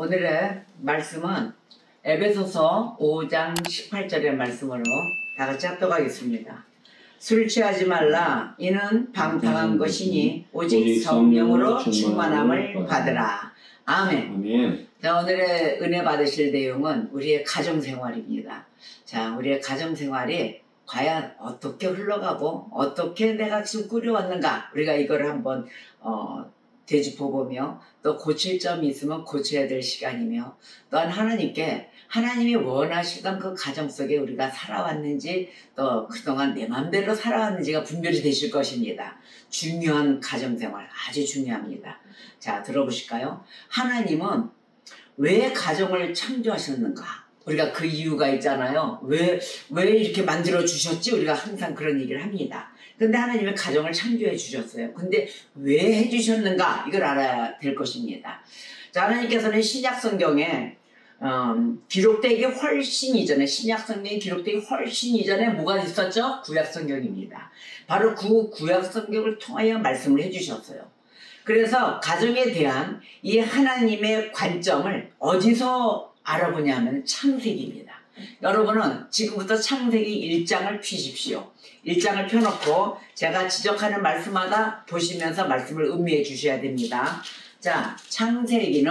오늘의 말씀은 에베소서 5장 18절의 말씀으로 다 같이 합독하겠습니다. 술 취하지 말라. 이는 방탕한 것이니 오직 성령으로 충만함을 받으라. 아멘. 아멘. 자, 오늘의 은혜 받으실 내용은 우리의 가정생활입니다. 자, 우리의 가정생활이 과연 어떻게 흘러가고 어떻게 내가 지금 꾸려왔는가, 우리가 이걸 한번 되짚어보며 또 고칠 점이 있으면 고쳐야 될 시간이며, 또한 하나님께 하나님이 원하시던 그 가정 속에 우리가 살아왔는지, 또 그동안 내 맘대로 살아왔는지가 분별이 되실 것입니다. 중요한 가정생활, 아주 중요합니다. 자, 들어보실까요? 하나님은 왜 가정을 창조하셨는가? 우리가 그 이유가 있잖아요. 왜 이렇게 만들어 주셨지? 우리가 항상 그런 얘기를 합니다. 근데 하나님은 가정을 창조해 주셨어요. 근데 왜 해주셨는가? 이걸 알아야 될 것입니다. 자, 하나님께서는 신약 성경에 기록되기 훨씬 이전에, 신약 성경이 기록되기 훨씬 이전에 뭐가 있었죠? 구약 성경입니다. 바로 그 구약 성경을 통하여 말씀을 해주셨어요. 그래서 가정에 대한 이 하나님의 관점을 어디서 알아보냐면 창세기입니다. 여러분은 지금부터 창세기 1장을 펴십시오. 1장을 펴놓고 제가 지적하는 말씀마다 보시면서 말씀을 음미해 주셔야 됩니다. 자, 창세기는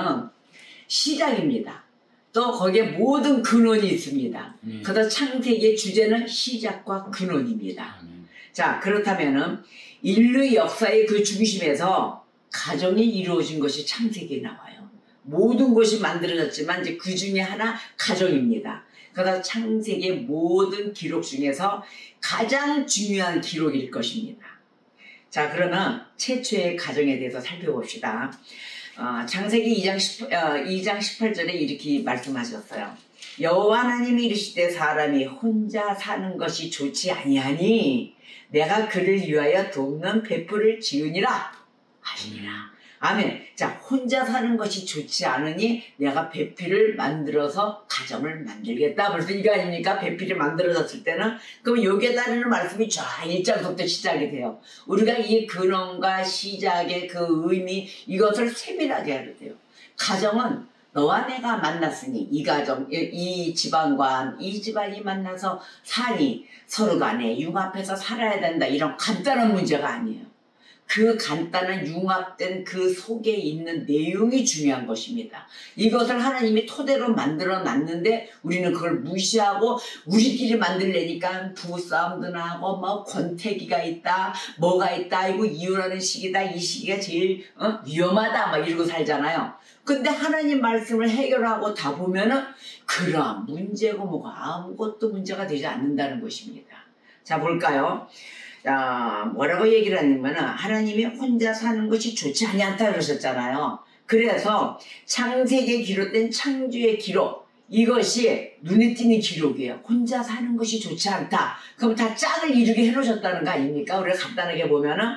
시작입니다. 또 거기에 모든 근원이 있습니다. 그래서 창세기의 주제는 시작과 근원입니다. 자, 그렇다면은 인류 역사의 그 중심에서 가정이 이루어진 것이 창세기에 나와요. 모든 것이 만들어졌지만 이제 그 중에 하나 가정입니다. 그래서 창세기의 모든 기록 중에서 가장 중요한 기록일 것입니다. 자, 그러면 최초의 가정에 대해서 살펴봅시다. 창세기 2장 18절에 이렇게 말씀하셨어요. 여호와 하나님이 이르시되 사람이 혼자 사는 것이 좋지 아니하니 내가 그를 위하여 돕는 횃불을 지으니라 하시니라. 아멘. 자, 혼자 사는 것이 좋지 않으니 내가 배필을 만들어서 가정을 만들겠다. 벌써 이거 아닙니까? 배필이 만들어졌을 때는. 그럼 여기에 따르는 말씀이 쫙 1장부터 시작이 돼요. 우리가 이 근원과 시작의 그 의미, 이것을 세밀하게 해야 돼요. 가정은 너와 내가 만났으니 이 가정, 이 집안과 이 집안이 만나서 사니 서로 간에 융합해서 살아야 된다. 이런 간단한 문제가 아니에요. 그 간단한 융합된 그 속에 있는 내용이 중요한 것입니다. 이것을 하나님이 토대로 만들어 놨는데 우리는 그걸 무시하고 우리끼리 만들려니까 부부싸움도 나고 뭐 권태기가 있다, 뭐가 있다, 이거 이혼하는 시기다, 이 시기가 제일 위험하다 막 이러고 살잖아요. 근데 하나님 말씀을 해결하고 다 보면은 그러한 문제고 뭐가 아무것도 문제가 되지 않는다는 것입니다. 자, 볼까요? 자, 뭐라고 얘기를 하냐면 하나님이 혼자 사는 것이 좋지 않다 그러셨잖아요. 그래서 창세기에 기록된 창조의 기록, 이것이 눈에 띄는 기록이에요. 혼자 사는 것이 좋지 않다. 그럼 다 짝을 이루게 해놓으셨다는 거 아닙니까? 우리가 간단하게 보면은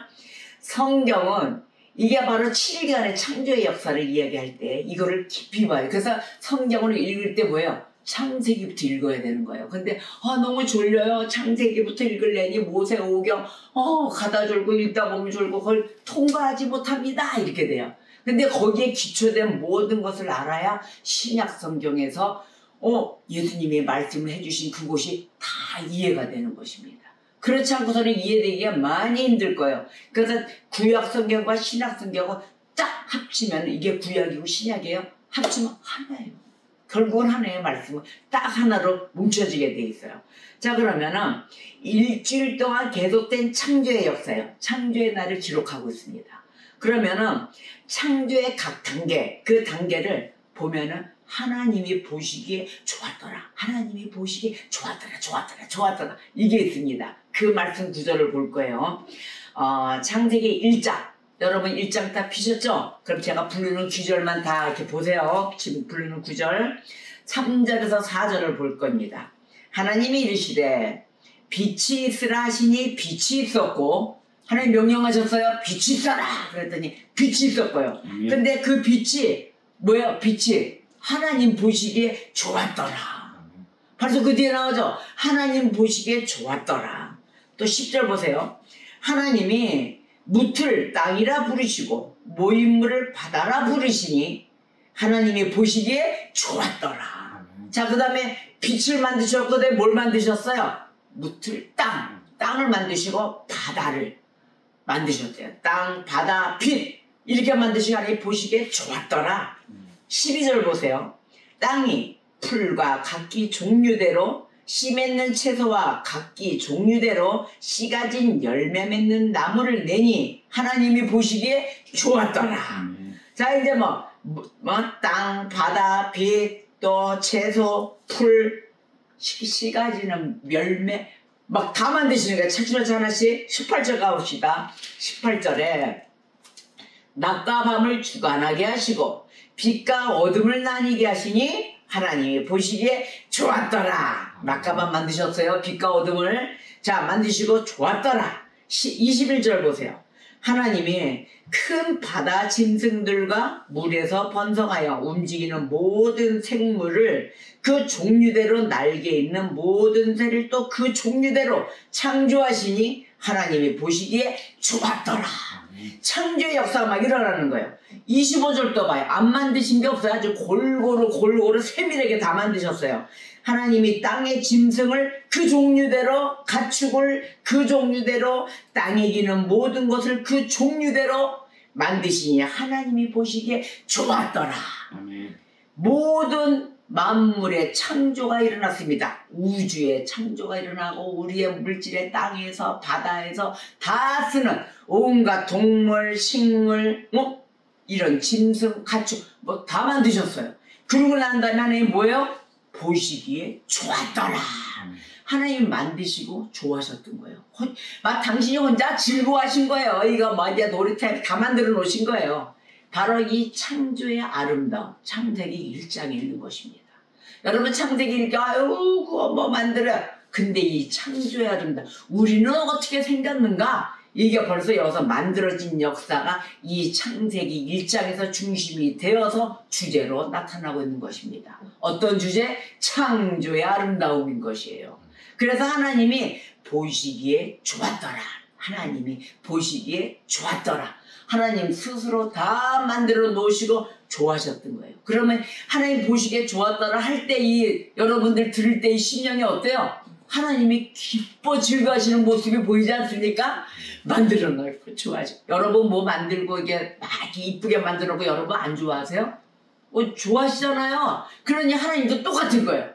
성경은 이게 바로 7일간의 창조의 역사를 이야기할 때 이거를 깊이 봐요. 그래서 성경을 읽을 때 뭐예요? 창세기부터 읽어야 되는 거예요. 근데 너무 졸려요. 창세기부터 읽으려니 모세오경 가다 졸고 읽다 보면 졸고 그걸 통과하지 못합니다. 이렇게 돼요. 근데 거기에 기초된 모든 것을 알아야 신약 성경에서 예수님이 말씀을 해주신 그곳이 다 이해가 되는 것입니다. 그렇지 않고서는 이해되기가 많이 힘들 거예요. 그래서 구약 성경과 신약 성경을 딱 합치면 이게 구약이고 신약이에요. 합치면 하나예요. 결국은 하나의 말씀은 딱 하나로 뭉쳐지게 돼 있어요. 자, 그러면은 일주일 동안 계속된 창조의 역사예요. 창조의 날을 기록하고 있습니다. 그러면은 창조의 각 단계, 그 단계를 보면은 하나님이 보시기에 좋았더라. 하나님이 보시기에 좋았더라. 이게 있습니다. 그 말씀 구절을 볼 거예요. 창세기 1장. 여러분 1장 다 피셨죠? 그럼 제가 부르는 구절만 다 이렇게 보세요. 지금 부르는 구절 3절에서 4절을 볼 겁니다. 하나님이 이르시되 빛이 있으라 하시니 빛이 있었고, 하나님 명령하셨어요. 빛이 있어라 그랬더니 빛이 있었고요. 근데 그 빛이 뭐예요? 빛이 하나님 보시기에 좋았더라. 벌써 그 뒤에 나오죠? 하나님 보시기에 좋았더라. 또 10절 보세요. 하나님이 무틀 땅이라 부르시고 모임물을 바다라 부르시니 하나님이 보시기에 좋았더라. 자, 그 다음에 빛을 만드셨거든. 뭘 만드셨어요? 무틀, 땅을 만드시고 바다를 만드셨대요. 땅, 바다, 빛 이렇게 만드시고 하나님 보시기에 좋았더라. 12절 보세요. 땅이 풀과 각기 종류대로 씨 맺는 채소와 각기 종류대로 씨 가진 열매 맺는 나무를 내니 하나님이 보시기에 좋았더라. 자, 이제 땅, 바다, 빛, 또 채소, 풀, 씨 가지는 열매 막 다 만드시는 거예요. 차츰차츰 하나씩. 18절 가봅시다. 18절에 낮과 밤을 주관하게 하시고 빛과 어둠을 나뉘게 하시니 하나님이 보시기에 좋았더라. 낮과 밤 만드셨어요. 빛과 어둠을. 자, 만드시고 좋았더라. 21절 보세요. 하나님이 큰 바다 짐승들과 물에서 번성하여 움직이는 모든 생물을 그 종류대로 날개 있는 모든 새를 또 그 종류대로 창조하시니 하나님이 보시기에 좋았더라. 창조의 역사가 막 일어나는 거예요. 25절 또 봐요. 안 만드신 게 없어요. 아주 골고루 세밀하게 다 만드셨어요. 하나님이 땅의 짐승을 그 종류대로, 가축을 그 종류대로, 땅에 기는 모든 것을 그 종류대로 만드시니 하나님이 보시기에 좋았더라. 아멘. 모든 만물의 창조가 일어났습니다. 우주의 창조가 일어나고 우리의 물질의 땅에서 바다에서 다 쓰는 온갖 동물, 식물, 이런 짐승, 가축 다 만드셨어요. 그러고 난 다음에 하나님 뭐예요? 보시기에 좋았더라. 하나님 만드시고 좋아하셨던 거예요. 당신이 혼자 즐거워하신 거예요. 이거 이제 놀이터 다 만들어 놓으신 거예요. 바로 이 창조의 아름다움, 창세기 1장에 있는 것입니다. 여러분 창세기 1장 그거 만들어요. 근데 이 창조의 아름다움, 우리는 어떻게 생겼는가? 이게 벌써 여기서 만들어진 역사가 이 창세기 1장에서 중심이 되어서 주제로 나타나고 있는 것입니다. 어떤 주제? 창조의 아름다움인 것이에요. 그래서 하나님이 보시기에 좋았더라. 하나님이 보시기에 좋았더라. 하나님 스스로 다 만들어 놓으시고 좋아하셨던 거예요. 그러면 하나님 보시기에 좋았더라 할 때 여러분들 들을 때 이 심령이 어때요? 하나님이 기뻐 즐거워하시는 모습이 보이지 않습니까? 만들어 놓고 좋아하죠. 여러분 뭐 만들고 이게 막 이쁘게 만들어 놓고 여러분 안 좋아하세요? 좋아하시잖아요. 그러니 하나님도 똑같은 거예요.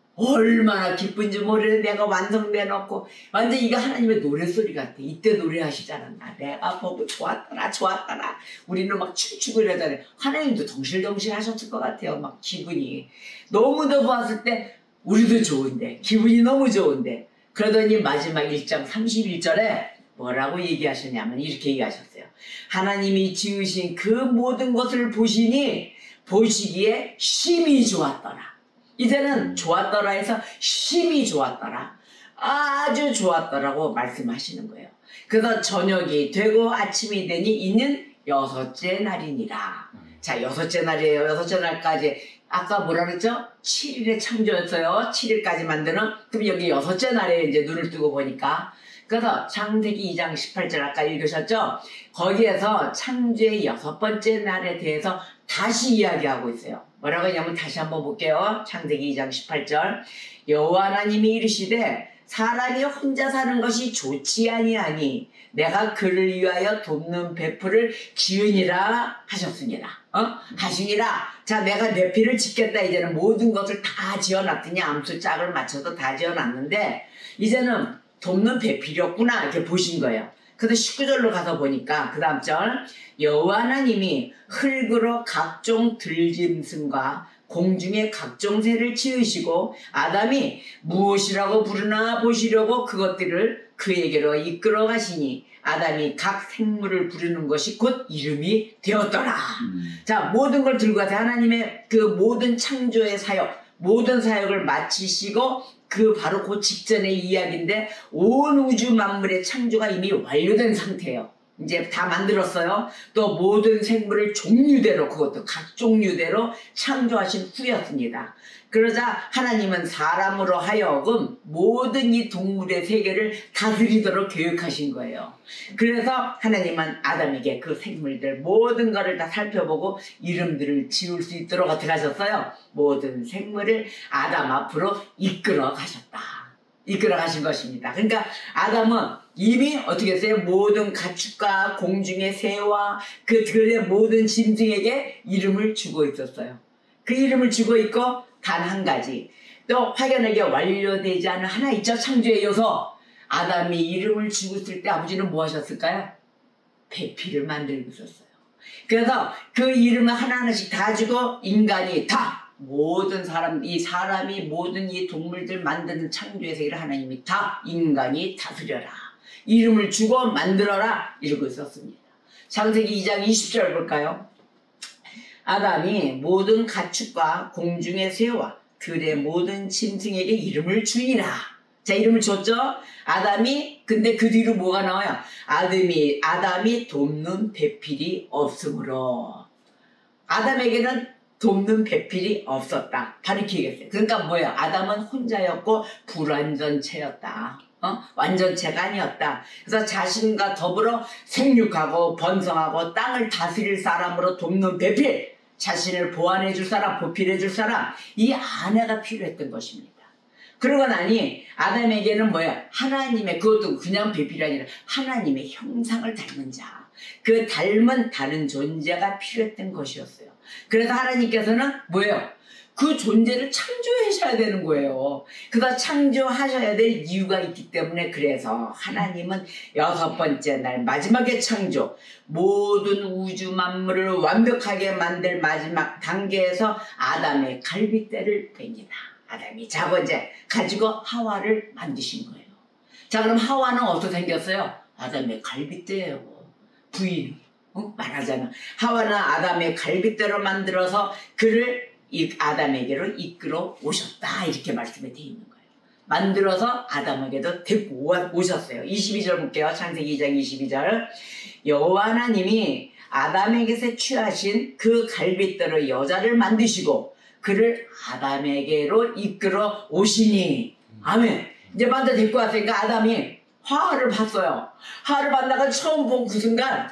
얼마나 기쁜지 모르는데 내가 완성돼 놓고 완전 이거 하나님의 노래소리 같아. 이때 노래하시잖아. 내가 보고 좋았더라. 우리는 막 춤추고 이러잖아요. 하나님도 덩실덩실 하셨을 것 같아요. 막 기분이 너무도 보았을 때 우리도 좋은데 기분이 너무 좋은데 그러더니 마지막 1장 31절에 뭐라고 얘기하셨냐면 이렇게 얘기하셨어요. 하나님이 지으신 그 모든 것을 보시니 보시기에 심히 좋았더라. 이제는 좋았더라 해서 심히 좋았더라. 아주 좋았더라고 말씀하시는 거예요. 그래서 저녁이 되고 아침이 되니 이는 6째 날이니라. 자, 6째 날이에요. 6째 날까지 아까 뭐라 그랬죠? 7일에 창조였어요. 7일까지 만드는. 그럼 여기 6째 날에 이제 눈을 뜨고 보니까 그래서 창세기 2장 18절 아까 읽으셨죠? 거기에서 창조의 6번째 날에 대해서 다시 이야기하고 있어요. 뭐라고 하냐면 다시 한번 볼게요. 창세기 2장 18절 여호와 하나님이 이르시되 사람이 혼자 사는 것이 좋지 아니하니 내가 그를 위하여 돕는 베풀을 지으니라 하셨습니다. 하시니라. 자, 내가 내 피를 짓겠다. 이제는 모든 것을 다 지어놨더니 암수 짝을 맞춰서 다 지어놨는데 이제는 돕는 배필이 없구나 이렇게 보신 거예요. 그래서 19절로 가서 보니까 그 다음 절 여호와 하나님이 흙으로 각종 들짐승과 공중의 각종 새를 지으시고 아담이 무엇이라고 부르나 보시려고 그것들을 그에게로 이끌어 가시니 아담이 각 생물을 부르는 것이 곧 이름이 되었더라. 자, 모든 걸 들고 가서 하나님의 그 모든 창조의 사역, 모든 사역을 마치시고 바로 그 직전의 이야기인데 온 우주 만물의 창조가 이미 완료된 상태예요. 이제 다 만들었어요. 또 모든 생물을 종류대로, 그것도 각 종류대로 창조하신 후였습니다. 그러자 하나님은 사람으로 하여금 모든 이 동물의 세계를 다스리도록 교육하신 거예요. 그래서 하나님은 아담에게 그 생물들 모든 것을 다 살펴보고 이름들을 지을 수 있도록 어떻게 하셨어요? 모든 생물을 아담 앞으로 이끌어 가셨다. 이끌어 가신 것입니다. 그러니까 아담은 이미 어떻게 했어요? 모든 가축과 공중의 새와 그 들의 모든 짐승에게 이름을 주고 있었어요. 그 이름을 주고 있고 단 한 가지 또 확연하게 완료되지 않은 하나 있죠. 창조의 요소. 아담이 이름을 주고 있을 때 아버지는 뭐 하셨을까요? 배필을 만들고 있었어요. 그래서 그 이름을 하나하나씩 다 주고 인간이 다 모든 사람이 모든 이 동물들 만드는 창조의 세계를 하나님이 다 인간이 다스려라. 이름을 주고 만들어라. 이러고 있었습니다. 창세기 2장 20절 볼까요? 아담이 모든 가축과 공중의 새와 들의 모든 짐승에게 이름을 주니라. 자, 이름을 줬죠? 아담이, 근데 그 뒤로 뭐가 나와요? 아담이 돕는 배필이 없으므로. 아담에게는 돕는 배필이 없었다. 가리키겠어요. 그러니까 뭐예요? 아담은 혼자였고 불완전체였다. 완전체가 아니었다. 그래서 자신과 더불어 생육하고 번성하고 땅을 다스릴 사람으로 돕는 배필, 자신을 보완해 줄 사람, 보필해 줄 사람, 이 아내가 필요했던 것입니다. 그러고 나니 아담에게는 뭐야? 하나님의, 그것도 그냥 배필이 아니라 하나님의 형상을 닮은 자, 그 닮은 다른 존재가 필요했던 것이었어요. 그래서 하나님께서는 뭐예요? 그 존재를 창조하셔야 되는 거예요. 그래서 창조하셔야 될 이유가 있기 때문에, 그래서 하나님은 6번째 날 마지막에 창조, 모든 우주 만물을 완벽하게 만들 마지막 단계에서 아담의 갈빗대를 뺍니다. 아담이 자번째 가지고 하와를 만드신 거예요. 자, 그럼 하와는 어떻게 생겼어요? 아담의 갈빗대예요. 부인, 말하잖아. 하와는 아담의 갈빗대로 만들어서 그를 이 아담에게로 이끌어 오셨다. 이렇게 말씀이 되어 있는 거예요. 만들어서 아담에게도 데리고 오셨어요. 22절 볼게요. 창세기 2장 22절. 여호와 하나님이 아담에게서 취하신 그 갈빗대로 여자를 만드시고 그를 아담에게로 이끌어 오시니. 아멘. 이제 만져 데리고 왔으니까 아담이 하와를 봤어요. 하와를 만나가 처음 본 그 순간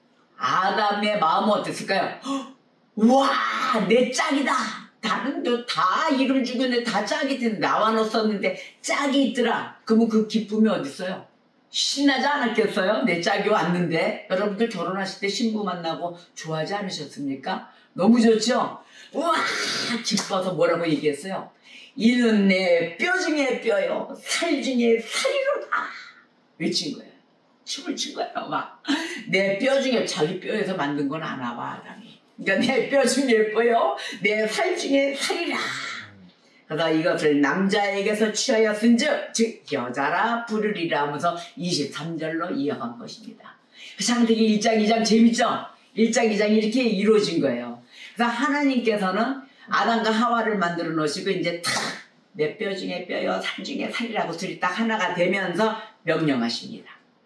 아담의 마음은 어땠을까요? 우와, 내 짝이다. 다른 데 다 이름 주고 다 짝이 있는데 나와 넣었는데 짝이 있더라. 그러면 그 기쁨이 어디 있어요? 신나지 않았겠어요? 내 짝이 왔는데. 여러분들 결혼하실 때 신부 만나고 좋아하지 않으셨습니까? 너무 좋죠? 우와, 기뻐서 뭐라고 얘기했어요? 이는 내 뼈 중에 뼈요, 살 중에 살이로다. 외친 거예요. 춤을 춘 거예요. 막 내 뼈 중에, 자기 뼈에서 만든 건 아나 봐, 아담이. 그러니까 내 뼈 중에 뼈요, 내 살 중에 살이라. 그래서 이것을 남자에게서 취하였은즉 즉 여자라 부르리라 하면서 23절로 이어간 것입니다. 창세기 1장 2장 재밌죠? 1장 2장이 이렇게 이루어진 거예요. 그래서 하나님께서는 아담과 하와를 만들어 놓으시고 이제 탁 내 뼈 중에 뼈요, 살 중에 살이라고 둘이 딱 하나가 되면서 명령하십니다.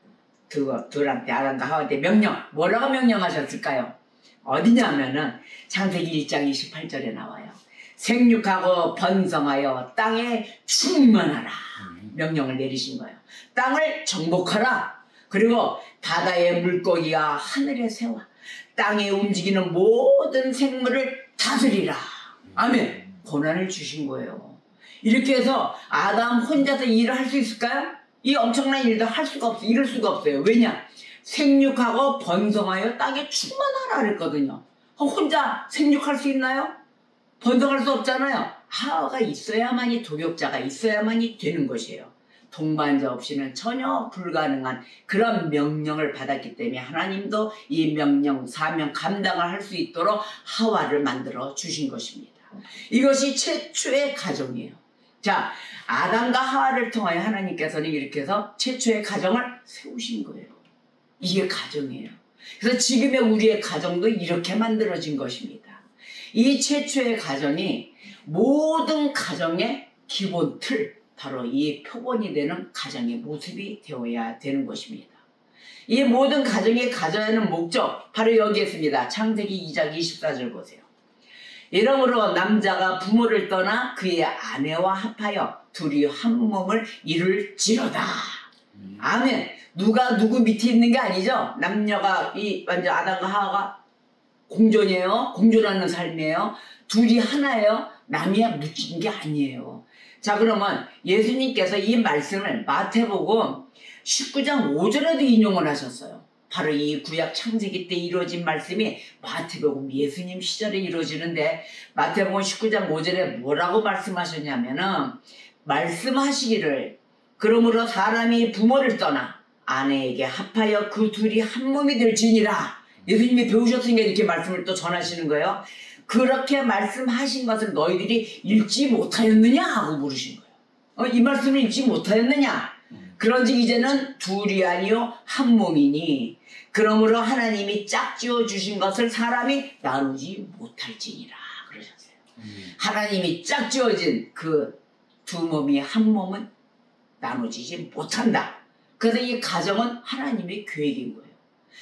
둘한테, 아담과 하와한테 뭐라고 명령하셨을까요? 어디냐면은 창세기 1장 28절에 나와요. 생육하고 번성하여 땅에 충만하라. 명령을 내리신 거예요. 땅을 정복하라. 그리고 바다의 물고기와 하늘의 새와 땅에 움직이는 모든 생물을 다스리라. 아멘. 권한을 주신 거예요. 이렇게 해서 아담 혼자서 일을 할 수 있을까요? 이 엄청난 일도 할 수가 없어요. 이럴 수가 없어요. 왜냐? 생육하고 번성하여 땅에 충만하라 그랬거든요. 혼자 생육할 수 있나요? 번성할 수 없잖아요. 하와가 있어야만이, 동역자가 있어야만이 되는 것이에요. 동반자 없이는 전혀 불가능한 그런 명령을 받았기 때문에 하나님도 이 명령, 사명 감당을 할 수 있도록 하와를 만들어 주신 것입니다. 이것이 최초의 가정이에요. 자, 아담과 하와를 통하여 하나님께서는 이렇게 해서 최초의 가정을 세우신 거예요. 이게 가정이에요. 그래서 지금의 우리의 가정도 이렇게 만들어진 것입니다. 이 최초의 가정이 모든 가정의 기본 틀, 바로 이 표본이 되는 가정의 모습이 되어야 되는 것입니다. 이 모든 가정이 가져야 하는 목적 바로 여기에 있습니다. 창세기 2장 24절 보세요. 이러므로 남자가 부모를 떠나 그의 아내와 합하여 둘이 한 몸을 이룰지로다. 아멘. 누가 누구 밑에 있는 게 아니죠. 남녀가 완전 아담과 하와가 공존이에요. 공존하는 삶이에요. 둘이 하나예요. 남이야 묻힌 게 아니에요. 자, 그러면 예수님께서 이 말씀을 마태복음 19장 5절에도 인용을 하셨어요. 바로 이 구약 창세기 때 이루어진 말씀이 마태복음 예수님 시절에 이루어지는데, 마태복음 19장 5절에 뭐라고 말씀하셨냐면은, 말씀하시기를 그러므로 사람이 부모를 떠나 아내에게 합하여 그 둘이 한 몸이 될지니라. 예수님이 배우셨으니까 이렇게 말씀을 또 전하시는 거예요. 그렇게 말씀하신 것을 너희들이 읽지 못하였느냐 하고 물으신 거예요. 이 말씀을 읽지 못하였느냐? 그런즉 이제는 둘이 아니요 한 몸이니 그러므로 하나님이 짝지어 주신 것을 사람이 나누지 못할지니라 그러셨어요. 하나님이 짝지어진 그 두 몸이 한 몸은 나누지 못한다. 그래서 이 가정은 하나님의 계획인 거예요.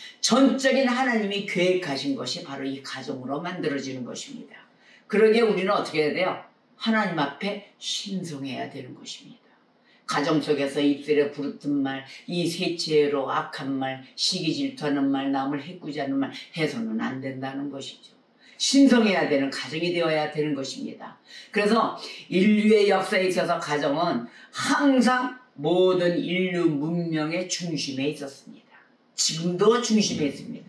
전적인 하나님이 계획하신 것이 바로 이 가정으로 만들어지는 것입니다. 그러기에 우리는 어떻게 해야 돼요? 하나님 앞에 신성해야 되는 것입니다. 가정 속에서 입술에 부르던 말, 이 세치로 악한 말, 시기 질투하는 말, 남을 해꾸지하는 말 해서는 안 된다는 것이죠. 신성해야 되는 가정이 되어야 되는 것입니다. 그래서 인류의 역사에 있어서 가정은 항상 모든 인류 문명의 중심에 있었습니다. 지금도 중심에 있습니다.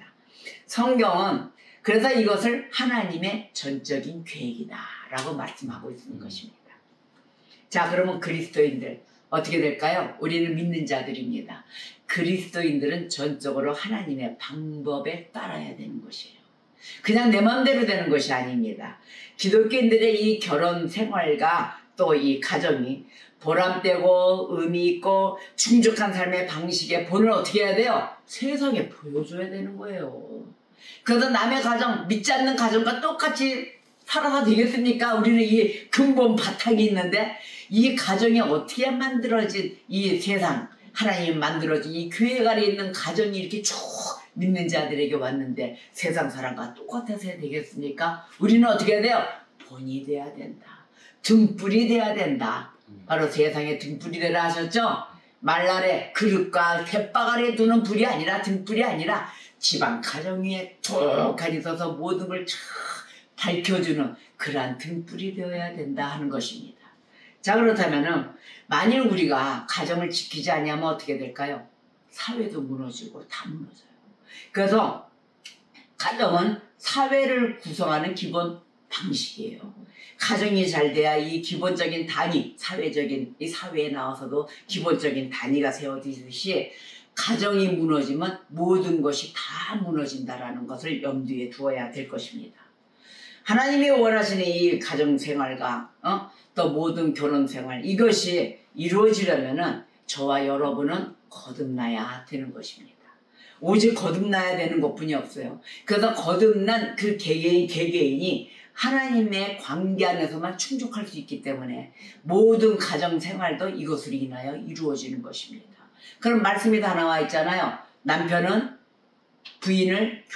성경은 그래서 이것을 하나님의 전적인 계획이다 라고 말씀하고 있는 것입니다. 자, 그러면 그리스도인들 어떻게 될까요? 우리는 믿는 자들입니다. 그리스도인들은 전적으로 하나님의 방법에 따라야 되는 것이에요. 그냥 내 마음대로 되는 것이 아닙니다. 기독교인들의 이 결혼 생활과 또 이 가정이 보람되고 의미 있고 충족한 삶의 방식의 본을 어떻게 해야 돼요? 세상에 보여줘야 되는 거예요. 그래서 남의 가정, 믿지 않는 가정과 똑같이 살아가 되겠습니까? 우리는 이 근본 바탕이 있는데 이 가정이 어떻게 만들어진 이 세상, 하나님이 만들어진 이 교회 안에 있는 가정이 이렇게 쭉 믿는 자들에게 왔는데 세상 사람과 똑같아서 해야 되겠습니까? 우리는 어떻게 해야 돼요? 본이 돼야 된다. 등불이 돼야 된다. 바로 세상에 등불이 되라 하셨죠? 말날에 그릇과 갯박 아래 두는 불이 아니라 등불이 아니라 집안 가정 위에 툭하니 서서 모든 걸 쫙 밝혀주는 그러한 등불이 되어야 된다 하는 것입니다. 자, 그렇다면은 만일 우리가 가정을 지키지 않으면 어떻게 될까요? 사회도 무너지고 다 무너져요. 그래서 가정은 사회를 구성하는 기본 방식이에요. 가정이 잘 돼야 이 기본적인 단위, 사회적인 이 사회에 나와서도 기본적인 단위가 세워지듯이 가정이 무너지면 모든 것이 다 무너진다라는 것을 염두에 두어야 될 것입니다. 하나님이 원하시는 이 가정생활과 또 모든 결혼생활 이것이 이루어지려면은 저와 여러분은 거듭나야 되는 것입니다. 오직 거듭나야 되는 것뿐이 없어요. 그래서 거듭난 그 개개인이 하나님의 관계 안에서만 충족할 수 있기 때문에 모든 가정생활도 이것으로 인하여 이루어지는 것입니다. 그럼 말씀이 다 나와 있잖아요. 남편은 부인을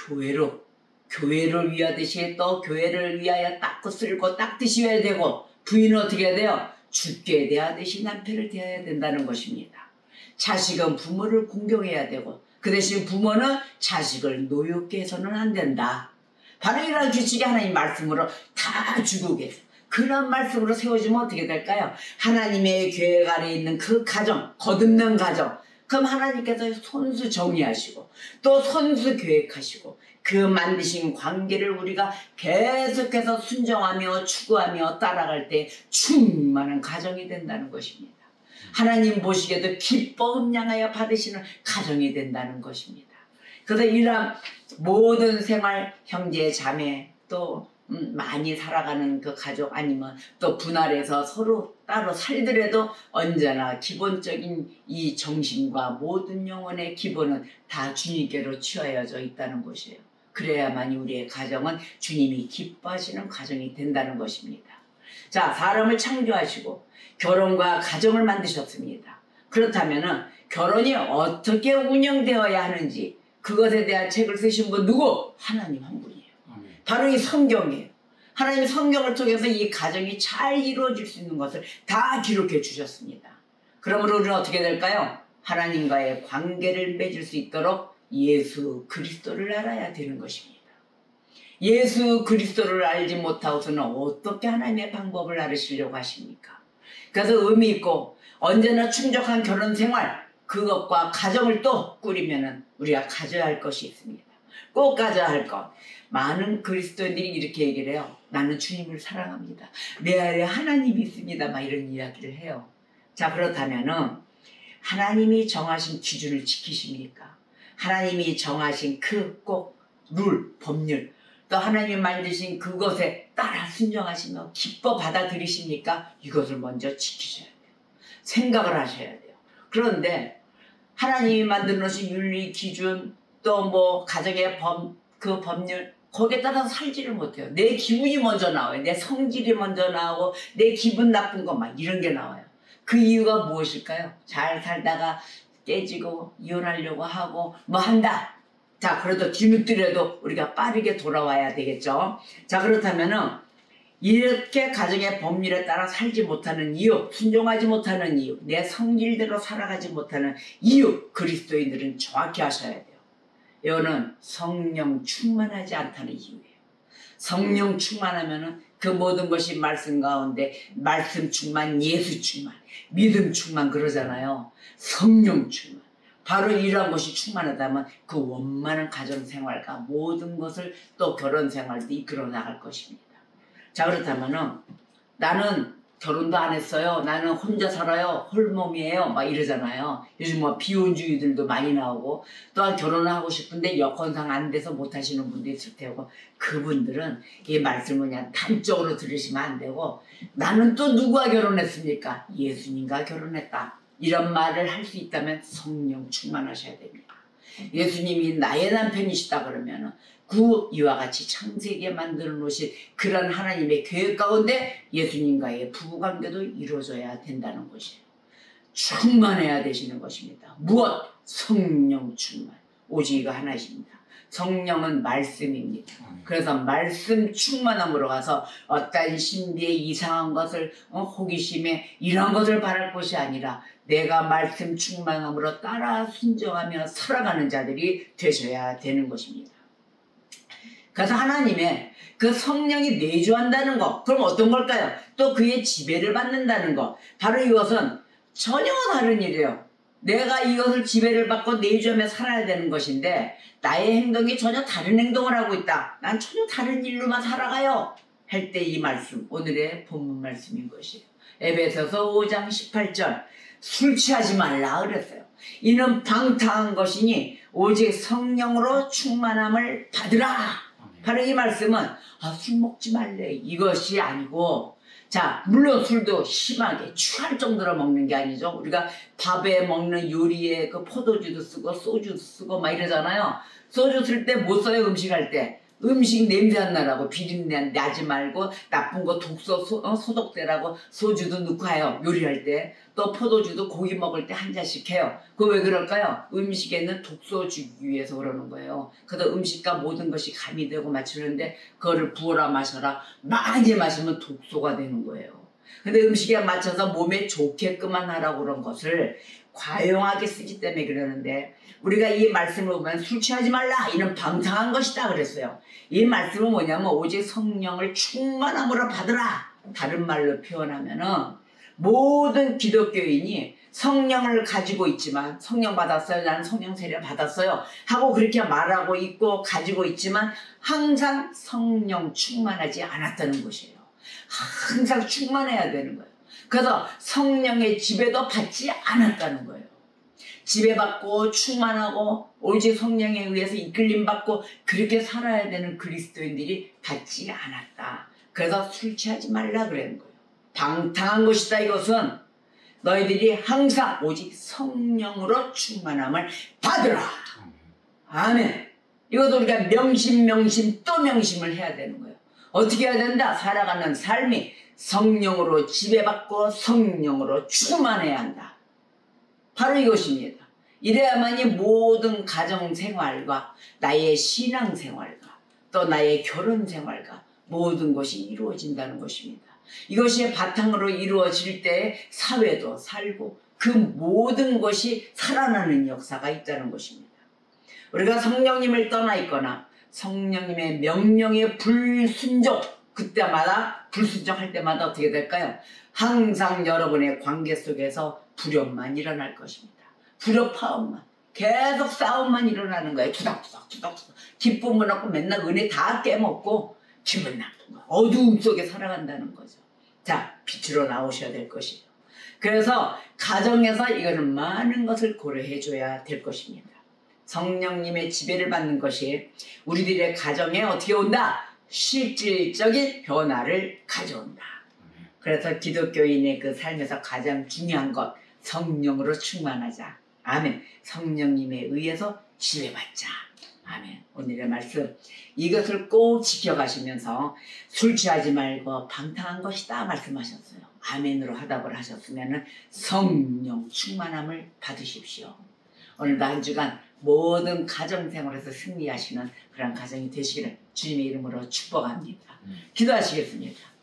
교회를 위하듯이 또 교회를 위하여 닦고 쓸고 닦듯이 해야 되고 부인은 어떻게 해야 돼요? 주께 대하듯이 남편을 대해야 된다는 것입니다. 자식은 부모를 공경해야 되고 그 대신 부모는 자식을 노엽게 해서는 안 된다. 바로 이런 규칙이 하나님 말씀으로 다 주고 계세요. 그런 말씀으로 세워지면 어떻게 될까요? 하나님의 계획 아래 있는 그 가정, 거듭난 가정, 그럼 하나님께서 손수 정의하시고 또 손수 계획하시고 그 만드신 관계를 우리가 계속해서 순종하며 추구하며 따라갈 때 충만한 가정이 된다는 것입니다. 하나님 보시기에도 기뻐 음양하여 받으시는 가정이 된다는 것입니다. 그래서 이러한 모든 생활, 형제, 자매, 또 많이 살아가는 그 가족 아니면 또 분할해서 서로 따로 살더라도 언제나 기본적인 이 정신과 모든 영혼의 기본은 다 주님께로 취하여져 있다는 것이에요. 그래야만이 우리의 가정은 주님이 기뻐하시는 가정이 된다는 것입니다. 자, 사람을 창조하시고 결혼과 가정을 만드셨습니다. 그렇다면은 결혼이 어떻게 운영되어야 하는지 그것에 대한 책을 쓰신 분 누구? 하나님 한 분이에요. 바로 이 성경이에요. 하나님 성경을 통해서 이 가정이 잘 이루어질 수 있는 것을 다 기록해 주셨습니다. 그러므로 우리는 어떻게 될까요? 하나님과의 관계를 맺을 수 있도록 예수 그리스도를 알아야 되는 것입니다. 예수 그리스도를 알지 못하고서는 어떻게 하나님의 방법을 알으시려고 하십니까? 그래서 의미 있고 언제나 충족한 결혼 생활, 그것과 가정을 또 꾸리면은 우리가 가져야 할 것이 있습니다. 꼭 가져야 할 것. 많은 그리스도인들이 이렇게 얘기를 해요. 나는 주님을 사랑합니다. 내 안에 하나님이 있습니다. 막 이런 이야기를 해요. 자, 그렇다면은 하나님이 정하신 기준을 지키십니까? 하나님이 정하신 그 꼭 룰, 법률, 또 하나님이 만드신 그것에 따라 순종하시며 기뻐 받아들이십니까? 이것을 먼저 지키셔야 돼요. 생각을 하셔야 돼요. 그런데 하나님이 만들어 놓으신 윤리, 기준, 또 뭐 가정의 그 법률, 거기에 따라서 살지를 못해요. 내 기분이 먼저 나와요. 내 성질이 먼저 나오고 내 기분 나쁜 것 막 이런 게 나와요. 그 이유가 무엇일까요? 잘 살다가 깨지고 이혼하려고 하고 뭐 한다. 자, 그래도 뒤늦더라도 우리가 빠르게 돌아와야 되겠죠. 자, 그렇다면은 이렇게 가정의 법률에 따라 살지 못하는 이유, 순종하지 못하는 이유, 내 성질대로 살아가지 못하는 이유, 그리스도인들은 정확히 아셔야 돼요. 이거는 성령 충만하지 않다는 이유예요. 성령 충만하면은 그 모든 것이 말씀 가운데 말씀 충만, 예수 충만, 믿음 충만 그러잖아요. 성령 충만. 바로 이러한 것이 충만하다면 그 원만한 가정생활과 모든 것을 또 결혼생활도 이끌어 나갈 것입니다. 자, 그렇다면은 나는 결혼도 안 했어요. 나는 혼자 살아요. 홀몸이에요. 막 이러잖아요. 요즘 뭐 비혼주의들도 많이 나오고 또한 결혼을 하고 싶은데 여건상 안 돼서 못 하시는 분도 있을 테고 그분들은 이 말씀을 그냥 단적으로 들으시면 안 되고 나는 또 누구와 결혼했습니까? 예수님과 결혼했다. 이런 말을 할 수 있다면 성령 충만하셔야 됩니다. 예수님이 나의 남편이시다 그러면 이와 같이 창세기에 만들어 놓으신 그런 하나님의 계획 가운데 예수님과의 부부관계도 이루어져야 된다는 것이에요. 충만해야 되시는 것입니다. 무엇? 성령 충만. 오직 이거 하나십니다. 성령은 말씀입니다. 그래서 말씀 충만함으로 가서 어떤 신비의 이상한 것을 호기심에 이런 것을 바랄 것이 아니라 내가 말씀 충만함으로 따라 순종하며 살아가는 자들이 되셔야 되는 것입니다. 그래서 하나님의 그 성령이 내주한다는 것, 그럼 어떤 걸까요? 또 그의 지배를 받는다는 것, 바로 이것은 전혀 다른 일이에요. 내가 이것을 지배를 받고 내주하며 살아야 되는 것인데 나의 행동이 전혀 다른 행동을 하고 있다. 난 전혀 다른 일로만 살아가요. 할 때 이 말씀, 오늘의 본문 말씀인 것이에요. 에베소서 5장 18절 술 취하지 말라 그랬어요. 이는 방탕한 것이니 오직 성령으로 충만함을 받으라. 바로 이 말씀은 술 먹지 말래 이것이 아니고 자, 물론 술도 심하게 취할 정도로 먹는 게 아니죠. 우리가 밥에 먹는 요리에 그 포도주도 쓰고 소주도 쓰고 막 이러잖아요. 소주 쓸 때 못 써요. 음식할 때. 음식 냄새 안 나라고 비린내 나지 말고 나쁜 거 독소 소독되라고 소주도 넣고 해요. 요리할 때. 또 포도주도 고기 먹을 때 한 잔씩 해요. 그거 왜 그럴까요? 음식에는 독소 주기 위해서 그러는 거예요. 그래서 음식과 모든 것이 가미되고 맞추는데 그거를 부어라 마셔라. 많이 마시면 독소가 되는 거예요. 근데 음식에 맞춰서 몸에 좋게끔만 하라고 그런 것을 과용하게 쓰기 때문에 그러는데 우리가 이 말씀을 보면 술 취하지 말라 이는 방탕한 것이다 그랬어요. 이 말씀은 뭐냐면 오직 성령을 충만함으로 받으라. 다른 말로 표현하면은 모든 기독교인이 성령을 가지고 있지만 성령 받았어요. 나는 성령 세례 받았어요. 하고 그렇게 말하고 있고 가지고 있지만 항상 성령 충만하지 않았다는 것이에요. 항상 충만해야 되는 거예요. 그래서 성령의 지배도 받지 않았다는 거예요. 지배받고 충만하고 오직 성령에 의해서 이끌림받고 그렇게 살아야 되는 그리스도인들이 받지 않았다. 그래서 술 취하지 말라 그러는 거예요. 방탕한 것이다. 이것은 너희들이 항상 오직 성령으로 충만함을 받으라. 아멘. 이것도 우리가 명심 또 명심을 해야 되는 거예요. 어떻게 해야 된다? 살아가는 삶이 성령으로 지배받고 성령으로 충만해야 한다. 바로 이것입니다. 이래야만이 모든 가정생활과 나의 신앙생활과 또 나의 결혼생활과 모든 것이 이루어진다는 것입니다. 이것이 바탕으로 이루어질 때 사회도 살고 그 모든 것이 살아나는 역사가 있다는 것입니다. 우리가 성령님을 떠나 있거나 성령님의 명령에 그때마다 불순종할 때마다 어떻게 될까요? 항상 여러분의 관계 속에서 불협만 일어날 것입니다. 불협화음만, 계속 싸움만 일어나는 거예요. 투닥투닥 기쁨은 없고 맨날 은혜 다 깨먹고 기분 나쁜 거, 어두움 속에 살아간다는 거죠. 자, 빛으로 나오셔야 될 것이에요. 그래서 가정에서 이거는 많은 것을 고려해 줘야 될 것입니다. 성령님의 지배를 받는 것이 우리들의 가정에 어떻게 온다? 실질적인 변화를 가져온다. 그래서 기독교인의 그 삶에서 가장 중요한 것, 성령으로 충만하자. 아멘. 성령님에 의해서 지배받자. 아멘. 오늘의 말씀, 이것을 꼭 지켜가시면서 술 취하지 말고 방탕한 것이다 말씀하셨어요. 아멘으로 화답을 하셨으면 성령 충만함을 받으십시오. 오늘도 한 주간 모든 가정생활에서 승리하시는 그런 가정이 되시기를 주님의 이름으로 축복합니다. 기도하시겠습니다.